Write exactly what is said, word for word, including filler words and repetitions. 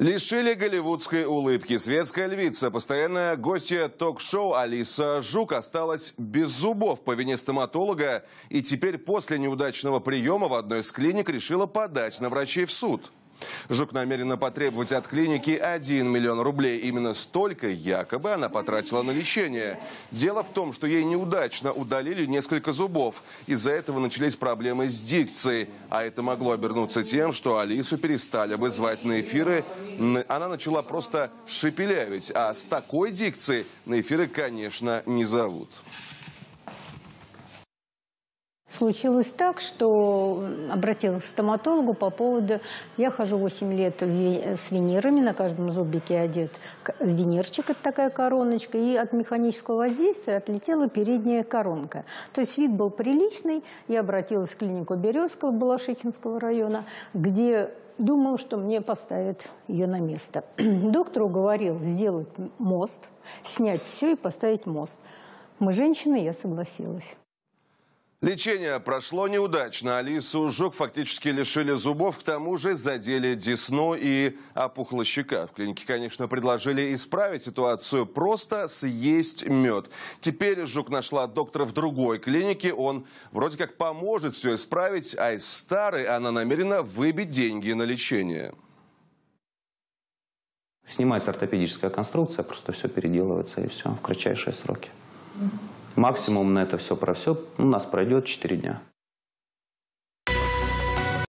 Лишили голливудской улыбки. Светская львица, постоянная гостья ток-шоу Алиса Жук осталась без зубов по вине стоматолога. И теперь после неудачного приема в одной из клиник решила подать на врачей в суд. Жук намерена потребовать от клиники один миллион рублей. Именно столько якобы она потратила на лечение. Дело в том, что ей неудачно удалили несколько зубов. Из-за этого начались проблемы с дикцией. А это могло обернуться тем, что Алису перестали бы звать на эфиры. Она начала просто шепелявить. А с такой дикцией на эфиры, конечно, не зовут. Случилось так, что обратилась к стоматологу по поводу... Я хожу восемь лет с винирами, на каждом зубике одет винирчик, это такая короночка, и от механического воздействия отлетела передняя коронка. То есть вид был приличный. Я обратилась в клинику Березского Балашихинского района, где думала, что мне поставят ее на место. Доктор уговорил сделать мост, снять все и поставить мост. Мы женщины, я согласилась. Лечение прошло неудачно. Алису Жук фактически лишили зубов, к тому же задели десну и опухла щека. В клинике, конечно, предложили исправить ситуацию, просто съесть мед. Теперь Жук нашла доктора в другой клинике. Он вроде как поможет все исправить, а из старой она намерена выбить деньги на лечение. Снимается ортопедическая конструкция, просто все переделывается и все в кратчайшие сроки. Максимум на это все про все у нас пройдет четыре дня.